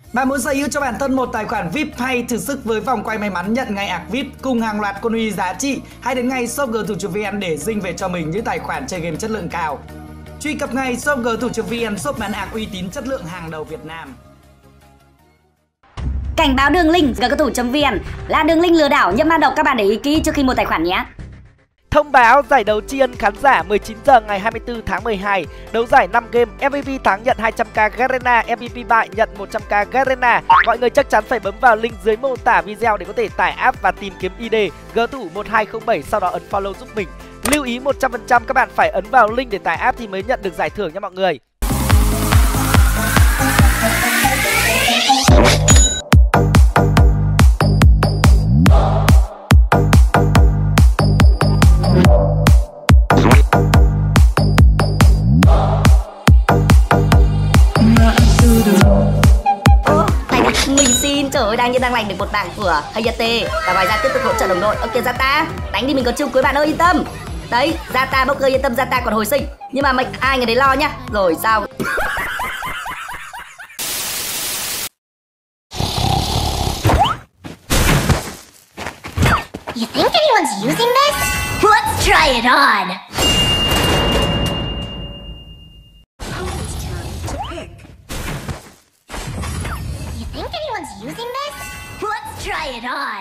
Bạn muốn sở hữu cho bản thân một tài khoản VIP hay thử sức với vòng quay may mắn nhận ngay ạc VIP cùng hàng loạt con uy giá trị, hãy đến ngay shop g-thủ.vn để dinh về cho mình những tài khoản chơi game chất lượng cao. Truy cập ngay shop g-thủ.vn, shop bán ạc uy tín chất lượng hàng đầu Việt Nam. Cảnh báo đường link g-thủ.vn là đường link lừa đảo, nhâm ma độc, các bạn để ý kỹ trước khi mua tài khoản nhé. Thông báo giải đấu tri ân khán giả 19 giờ ngày 24 tháng 12. Đấu giải 5 game, MVP tháng nhận 200k Garena, MVP bại nhận 100k Garena. Mọi người chắc chắn phải bấm vào link dưới mô tả video để có thể tải app và tìm kiếm ID gthủ1207, sau đó ấn follow giúp mình. Lưu ý 100% các bạn phải ấn vào link để tải app thì mới nhận được giải thưởng nha mọi người. Trời ơi, đang lành được một bảng của Hayate và ngoài ra tiếp tục hỗ trợ đồng đội. Ok Zata, đánh đi, mình có chiêu cuối bạn ơi, yên tâm. Đấy, Zata Boker yên tâm, Zata còn hồi sinh. Nhưng mà ai người đấy lo nhá. Rồi sao? You think anyone's using this? Let's try it on. Think anyone's using this? Let's try it on!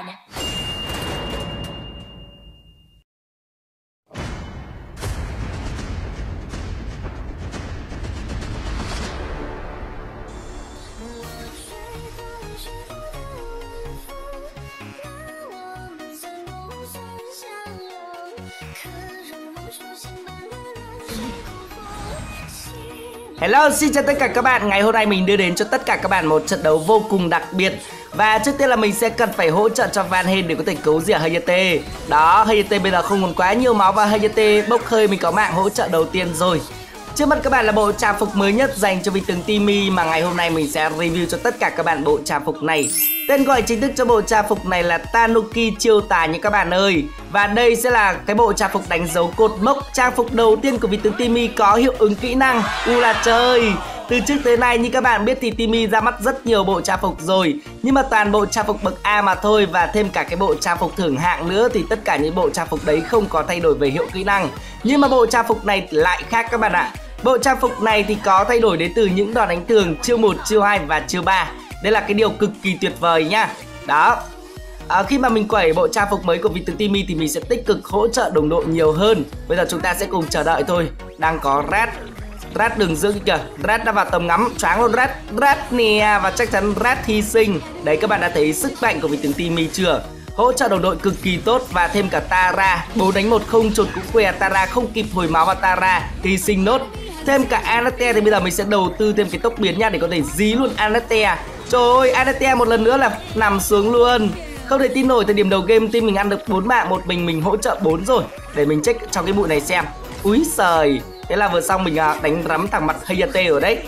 Hello, xin chào tất cả các bạn. Ngày hôm nay mình đưa đến cho tất cả các bạn một trận đấu vô cùng đặc biệt. Và trước tiên là mình sẽ cần phải hỗ trợ cho Van Hen để có thể cứu rỉa Hayate. Đó, Hayate bây giờ không còn quá nhiều máu và Hayate bốc hơi, mình có mạng hỗ trợ đầu tiên rồi. Trước mắt các bạn là bộ trang phục mới nhất dành cho vị tướng Timmy mà ngày hôm nay mình sẽ review cho tất cả các bạn bộ trang phục này. Tên gọi chính thức cho bộ trang phục này là Tanuki chiêu tài nha các bạn ơi. Và đây sẽ là cái bộ trang phục đánh dấu cột mốc, trang phục đầu tiên của vị tướng Timmy có hiệu ứng kỹ năng. Là trời! Từ trước tới nay như các bạn biết thì Timmy ra mắt rất nhiều bộ trang phục rồi, nhưng mà toàn bộ trang phục bậc A mà thôi, và thêm cả cái bộ trang phục thưởng hạng nữa thì tất cả những bộ trang phục đấy không có thay đổi về hiệu kỹ năng. Nhưng mà bộ trang phục này lại khác các bạn ạ. Bộ trang phục này thì có thay đổi đến từ những đòn đánh thường chiêu 1, chiêu 2 và chiêu 3. Đây là cái điều cực kỳ tuyệt vời nhá. Đó. Khi mà mình quẩy bộ trang phục mới của vị tướng Timmy thì mình sẽ tích cực hỗ trợ đồng đội nhiều hơn. Bây giờ chúng ta sẽ cùng chờ đợi thôi. Đang có Red. Red đừng giữ kìa. Red đã vào tầm ngắm, choáng luôn Red. Red nè, và chắc chắn Red hy sinh. Đấy, các bạn đã thấy sức mạnh của vị tướng Timmy chưa? Hỗ trợ đồng đội cực kỳ tốt và thêm cả Tara. 4 đánh 1 không chột cũng què, Tara không kịp hồi máu và Tara hy sinh nốt. Thêm cả Anastasia thì bây giờ mình sẽ đầu tư thêm cái tốc biến nha để có thể dí luôn Anastasia. Trời ơi, Anastasia một lần nữa là nằm xuống luôn. Không thể tin nổi, thời điểm đầu game team mình ăn được 4 mạng, một mình hỗ trợ 4 rồi. Để mình check trong cái bụi này xem. Úi giời. Thế là vừa xong mình đánh rắm thẳng mặt Hayate ở đấy.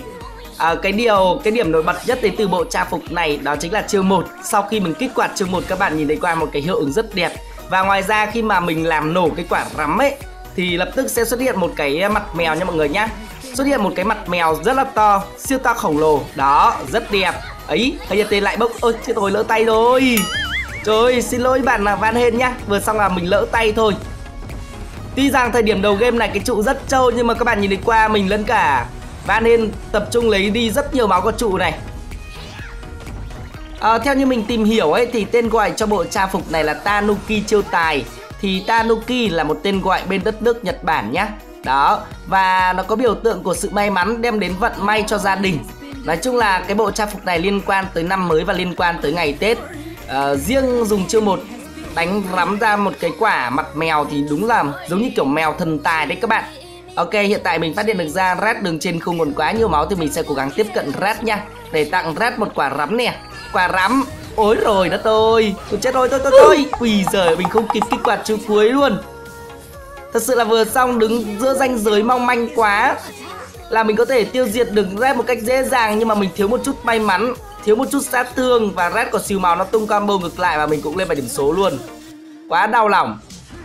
Cái điểm nổi bật nhất đến từ bộ trang phục này đó chính là chiêu 1. Sau khi mình kích hoạt chiêu 1 các bạn nhìn thấy qua một cái hiệu ứng rất đẹp. Và ngoài ra khi mà mình làm nổ cái quả rắm ấy thì lập tức sẽ xuất hiện một cái mặt mèo nha mọi người nhá. Xuất hiện một cái mặt mèo rất là to, siêu to khổng lồ. Đó, rất đẹp. Ấy, Hayate lại bốc. Ôi, chết rồi, lỡ tay rồi. Trời ơi, xin lỗi bạn là Van Hen nhá. Vừa xong là mình lỡ tay thôi. Tuy rằng thời điểm đầu game này cái trụ rất trâu, nhưng mà các bạn nhìn thấy qua mình lẫn cả Van Hen tập trung lấy đi rất nhiều máu của trụ này. Theo như mình tìm hiểu ấy thì tên gọi cho bộ trang phục này là Tanuki chiêu tài. Thì Tanuki là một tên gọi bên đất nước Nhật Bản nhá. Đó, và nó có biểu tượng của sự may mắn, đem đến vận may cho gia đình. Nói chung là cái bộ trang phục này liên quan tới năm mới và liên quan tới ngày Tết. Riêng dùng chiêu 1 đánh rắm ra một cái quả mặt mèo thì đúng là giống như kiểu mèo thần tài đấy các bạn. Ok, hiện tại mình phát hiện được ra Red đường trên không còn quá nhiều máu thì mình sẽ cố gắng tiếp cận Red nha, để tặng Red một quả rắm nè. Quả rắm. Ôi rồi đất ơi, tôi chết rồi, tôi. Quỳ giời, mình không kịp kích hoạt chiêu cuối luôn. Thật sự là vừa xong đứng giữa ranh giới mong manh quá là mình có thể tiêu diệt được Red một cách dễ dàng, nhưng mà mình thiếu một chút may mắn, thiếu một chút sát thương và Red có xìu màu nó tung combo ngược lại và mình cũng lên bài điểm số luôn. Quá đau lòng.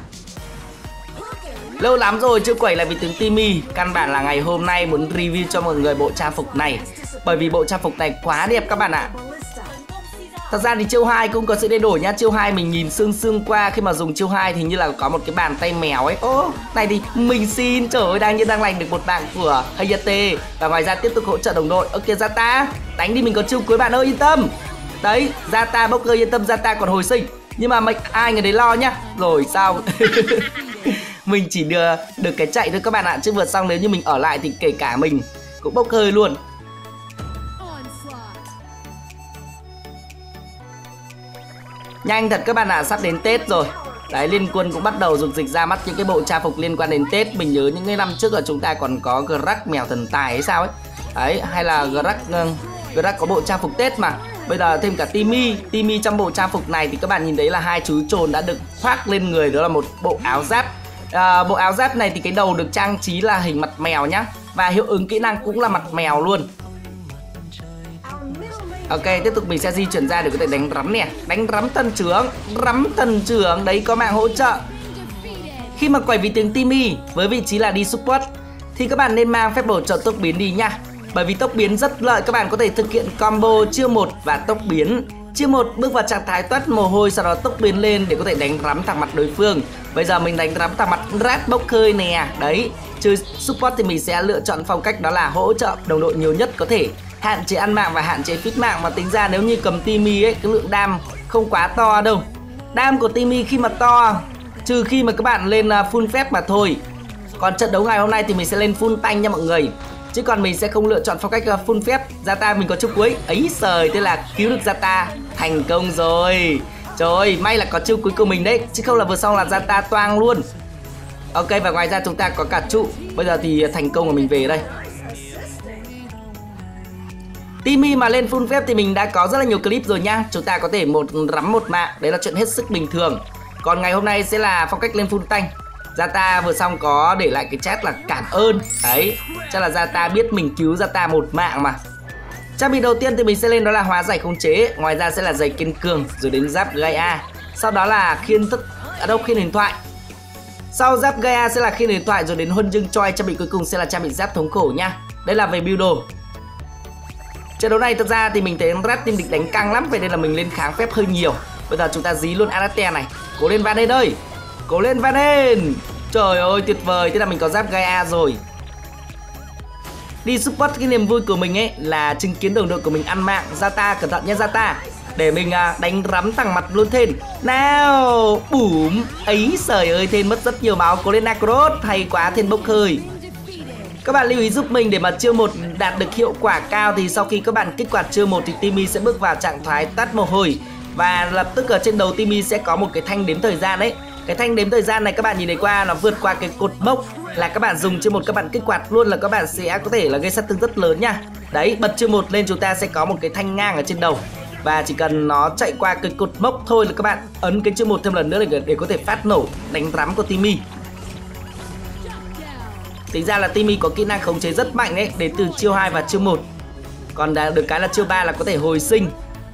Lâu lắm rồi chưa quẩy lại vị tướng Timmy. Căn bản là ngày hôm nay muốn review cho mọi người bộ trang phục này. bởi vì bộ trang phục này quá đẹp các bạn ạ. Thật ra thì chiêu 2 cũng có sự thay đổi nhá. Chiêu 2 mình nhìn sương qua khi mà dùng chiêu 2 thì như là có một cái bàn tay mèo ấy. Ô, này thì mình xin, trời ơi, đang lành được một bạn của Hayate. Và ngoài ra tiếp tục hỗ trợ đồng đội. Ok Zata, đánh đi, mình có chiêu cuối bạn ơi, yên tâm. Đấy, Zata bốc yên tâm, Zata còn hồi sinh. Nhưng mà ai người đấy lo nhá. Rồi sao? Mình chỉ được cái chạy thôi các bạn ạ. Chứ vừa xong nếu như mình ở lại thì kể cả mình cũng bốc hơi luôn. Nhanh thật các bạn ạ, sắp đến Tết rồi. Đấy, Liên Quân cũng bắt đầu dục dịch ra mắt những cái bộ trang phục liên quan đến Tết. Mình nhớ những cái năm trước là chúng ta còn có Grack mèo thần tài hay sao ấy. Đấy, hay là Grack có bộ trang phục Tết mà. Bây giờ thêm cả Timmy trong bộ trang phục này thì các bạn nhìn thấy là hai chú trồn đã được khoác lên người, đó là một bộ áo giáp. Bộ áo giáp này thì cái đầu được trang trí là hình mặt mèo nhá. Và hiệu ứng kỹ năng cũng là mặt mèo luôn. Ok, tiếp tục mình sẽ di chuyển ra để có thể đánh rắm nè. Đánh rắm thần trưởng. Đấy, có mạng hỗ trợ. Khi mà quẩy vị tướng Timmy với vị trí là đi support thì các bạn nên mang phép bổ trợ tốc biến đi nha. Bởi vì tốc biến rất lợi, các bạn có thể thực hiện combo chiêu 1 và tốc biến. Chiêu 1 bước vào trạng thái toát mồ hôi, sau đó tốc biến lên để có thể đánh rắm thẳng mặt đối phương. Bây giờ mình đánh rắm thẳng mặt Rat bốc hơi nè. Đấy, trừ support thì mình sẽ lựa chọn phong cách đó là hỗ trợ đồng đội nhiều nhất có thể, hạn chế ăn mạng và hạn chế phít mạng. Mà tính ra nếu như cầm Timmy ấy, cái lượng đam không quá to đâu. Đam của Timmy khi mà to, trừ khi mà các bạn lên full phép mà thôi. Còn trận đấu ngày hôm nay thì mình sẽ lên full tanh nha mọi người. Chứ còn mình sẽ không lựa chọn phong cách full phép. Zata mình có chiêu cuối. Ấy sời, thế là cứu được Zata. Thành công rồi. Trời ơi, may là có chiêu cuối của mình đấy. Chứ không là vừa xong là Zata toang luôn. Ok, và ngoài ra chúng ta có cả trụ. Bây giờ thì thành công của mình về đây. Timmy mà lên full phép thì mình đã có rất là nhiều clip rồi nha. Chúng ta có thể một rắm một mạng. Đấy là chuyện hết sức bình thường. Còn ngày hôm nay sẽ là phong cách lên full tanh. Zata vừa xong có để lại cái chat là cảm ơn. Đấy, chắc là Zata biết mình cứu Zata một mạng mà. Trang bị đầu tiên thì mình sẽ lên đó là hóa giải khống chế. Ngoài ra sẽ là giày kiên cường, rồi đến giáp Gaia. Sau đó là khiên huyền thoại. Sau giáp Gaia sẽ là khiên huyền thoại, rồi đến huân chương choi. Trang bị cuối cùng sẽ là trang bị giáp thống khổ nha. Đây là về build đồ. Trận đấu này thật ra thì mình thấy Rat team địch đánh căng lắm, vậy nên là mình lên kháng phép hơi nhiều. Bây giờ chúng ta dí luôn Anastasia này. Cố lên Van Halen ơi, cố lên Van Halen. Trời ơi tuyệt vời, thế là mình có giáp Gaia rồi. Đi support cái niềm vui của mình ấy là chứng kiến đồng đội của mình ăn mạng. Zata cẩn thận nhé Zata, để mình đánh rắm thẳng mặt luôn Thên. Nào, bùm. Ấy trời ơi, Thên mất rất nhiều máu. Cố lên Nacros, hay quá, Thên bốc hơi. Các bạn lưu ý giúp mình để mà chiêu 1 đạt được hiệu quả cao thì sau khi các bạn kích hoạt chiêu 1 thì Timmy sẽ bước vào trạng thái tắt mồ hôi. Và lập tức ở trên đầu Timmy sẽ có một cái thanh đếm thời gian đấy. Cái thanh đếm thời gian này các bạn nhìn thấy qua, nó vượt qua cái cột mốc là các bạn dùng chiêu 1 các bạn kích hoạt luôn là các bạn sẽ có thể là gây sát thương rất lớn nha. Đấy, bật chiêu 1 lên chúng ta sẽ có một cái thanh ngang ở trên đầu. Và chỉ cần nó chạy qua cái cột mốc thôi là các bạn ấn cái chiêu 1 thêm lần nữa để có thể phát nổ đánh rắm của Timmy. Tính ra là Timmy có kỹ năng khống chế rất mạnh đấy, đến từ chiêu 2 và chiêu 1. Còn được cái là chiêu 3 là có thể hồi sinh.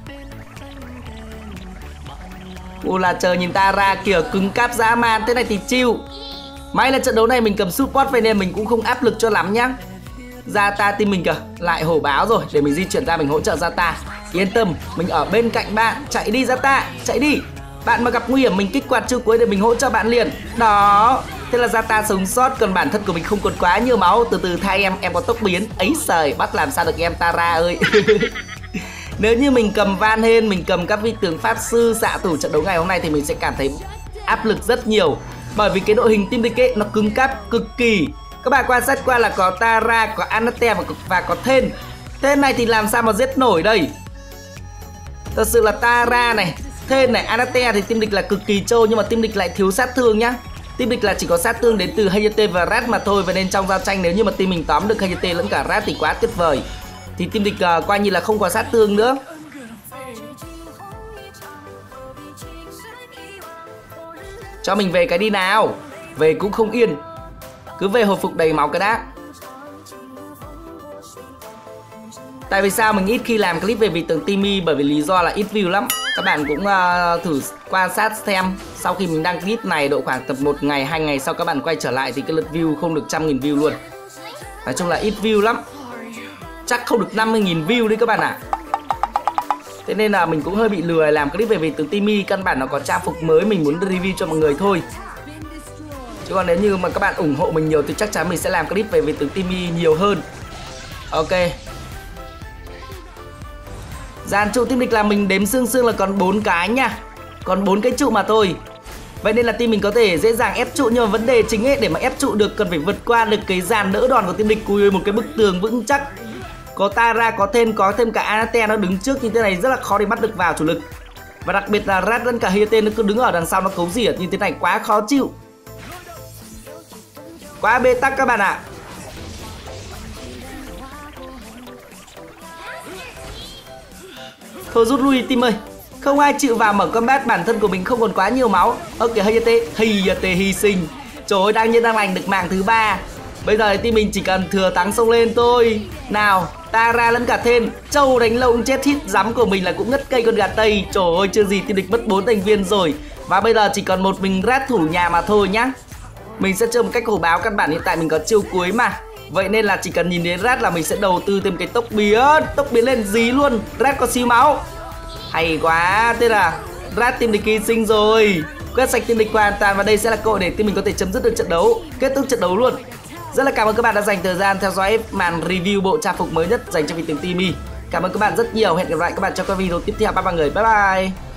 Là chờ nhìn ta ra kìa, cứng cáp dã man, thế này thì chill. May là trận đấu này mình cầm support vậy nên mình cũng không áp lực cho lắm nhá. Zata team mình kìa, lại hổ báo rồi, để mình di chuyển ra mình hỗ trợ Zata. Yên tâm, mình ở bên cạnh bạn, chạy đi Zata, chạy đi. Bạn mà gặp nguy hiểm mình kích hoạt chiêu cuối để mình hỗ trợ bạn liền. Đó, thế là Zata sống sót, còn bản thân của mình không còn quá nhiều máu. Từ từ thay em có tốc biến. Ấy trời, bắt làm sao được em Tara ơi. Nếu như mình cầm Van Halen, mình cầm các vị tướng pháp sư xạ thủ trận đấu ngày hôm nay thì mình sẽ cảm thấy áp lực rất nhiều. Bởi vì cái đội hình team địch ấy nó cứng cáp cực kỳ. Các bạn quan sát qua là có Tara, có Anastasia và có Thên. Thên này thì làm sao mà giết nổi đây. Thật sự là Tara này, Thên này, Anastasia thì team địch là cực kỳ trâu, nhưng mà team địch lại thiếu sát thương nhá. Team địch là chỉ có sát thương đến từ Hayate và Rat mà thôi. Và nên trong giao tranh nếu như mà team mình tóm được Hayate lẫn cả Rat thì quá tuyệt vời. Thì team địch coi như là không có sát thương nữa. Cho mình về cái đi nào. Về cũng không yên, cứ về hồi phục đầy máu cái đã. Tại vì sao mình ít khi làm clip về vị tướng Timmy? Bởi vì lý do là ít view lắm. Các bạn cũng thử quan sát xem. Sau khi mình đăng clip này độ khoảng tập 1 ngày, 2 ngày sau các bạn quay trở lại thì cái lượt view không được 100.000 view luôn. Nói chung là ít view lắm. chắc không được 50.000 view đấy các bạn ạ. Thế nên là mình cũng hơi bị lười làm clip về vị tướng Timmy. Căn bản nó có trang phục mới mình muốn review cho mọi người thôi. Chứ còn nếu như mà các bạn ủng hộ mình nhiều thì chắc chắn mình sẽ làm clip về vị tướng Timmy nhiều hơn. Ok. Dàn trụ team địch là mình đếm xương là còn 4 cái nha. Còn 4 cái trụ mà thôi. Vậy nên là team mình có thể dễ dàng ép trụ. Nhưng mà vấn đề chính ấy, để mà ép trụ được cần phải vượt qua được cái dàn đỡ đòn của team địch. Cùi một cái bức tường vững chắc. Có Tara, có Then, có thêm cả Anate nó đứng trước như thế này rất là khó để bắt được vào chủ lực. Và đặc biệt là Rat lẫn cả Hayate nó cứ đứng ở đằng sau nó cấu rỉa như thế này quá khó chịu. Quá bế tắc các bạn ạ. Thôi rút lui team ơi. Không ai chịu vào mở combat, bản thân của mình không còn quá nhiều máu. Ok, Hayate hy sinh. Trời ơi, đang nhiên đang lành được mạng thứ 3. Bây giờ thì team mình chỉ cần thừa thắng xông lên thôi. Nào, Tara lẫn cả Then. Châu đánh lâu cũng chết, hit rắm của mình là cũng ngất cây con gà Tây. Trời ơi, chưa gì team địch mất 4 thành viên rồi. Và bây giờ chỉ còn một mình Rat thủ nhà mà thôi nhá. Mình sẽ chơi một cách hổ báo, căn bản hiện tại mình có chiêu cuối mà. Vậy nên là chỉ cần nhìn đến Rat là mình sẽ đầu tư thêm cái tốc biến lên dí luôn. Rat có xíu máu. Hay quá, thế là Rat team địch hy sinh rồi. Quét sạch team địch hoàn toàn và đây sẽ là cơ hội để team mình có thể chấm dứt được trận đấu, kết thúc trận đấu luôn. Rất là cảm ơn các bạn đã dành thời gian theo dõi màn review bộ trang phục mới nhất dành cho vị tướng Timmy. Cảm ơn các bạn rất nhiều. Hẹn gặp lại các bạn trong các video tiếp theo. Bye bye mọi người. Bye bye.